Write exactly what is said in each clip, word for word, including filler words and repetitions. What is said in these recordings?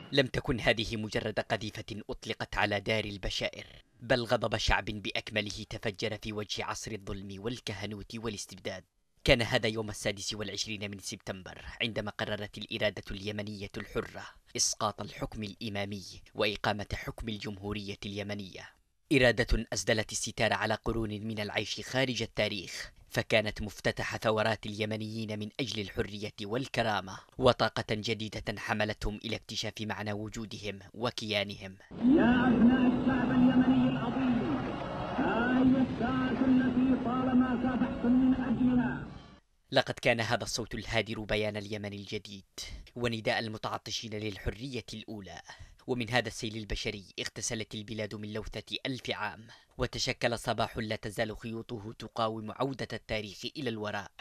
لم تكن هذه مجرد قذيفة أطلقت على دار البشائر، بل غضب شعب بأكمله تفجر في وجه عصر الظلم والكهنوت والاستبداد. كان هذا يوم السادس والعشرين من سبتمبر، عندما قررت الإرادة اليمنية الحرة إسقاط الحكم الإمامي وإقامة حكم الجمهورية اليمنية. إرادة أسدلت الستار على قرون من العيش خارج التاريخ، فكانت مفتتح ثورات اليمنيين من أجل الحرية والكرامة، وطاقة جديدة حملتهم إلى اكتشاف معنى وجودهم وكيانهم. يا أبناء الشعب اليمني العظيم، هذه الساعة التي طالما كافحتم من أجلها. لقد كان هذا الصوت الهادر بيان اليمن الجديد، ونداء المتعطشين للحرية الأولى. ومن هذا السيل البشري اغتسلت البلاد من لوثة ألف عام، وتشكل صباح لا تزال خيوطه تقاوم عودة التاريخ إلى الوراء.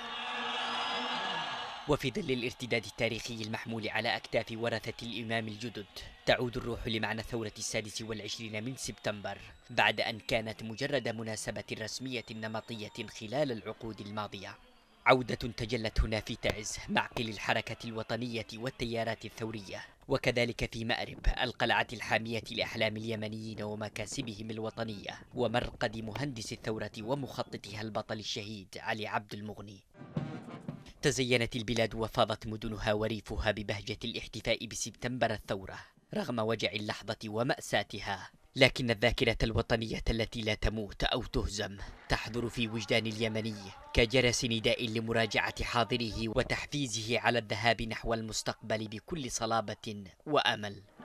وفي ظل الارتداد التاريخي المحمول على أكتاف ورثة الإمام الجدد، تعود الروح لمعنى ثورة السادس والعشرين من سبتمبر، بعد أن كانت مجرد مناسبة رسمية نمطية خلال العقود الماضية. عودة تجلت هنا في تعز، معقل الحركة الوطنية والتيارات الثورية، وكذلك في مأرب، القلعة الحامية لأحلام اليمنيين ومكاسبهم الوطنية، ومرقد مهندس الثورة ومخططها البطل الشهيد علي عبد المغني. تزينت البلاد وفاضت مدنها وريفها ببهجة الاحتفاء بسبتمبر الثورة، رغم وجع اللحظة ومأساتها. لكن الذاكرة الوطنية التي لا تموت أو تهزم تحضر في وجدان اليمني كجرس نداء لمراجعة حاضره وتحفيزه على الذهاب نحو المستقبل بكل صلابة وأمل.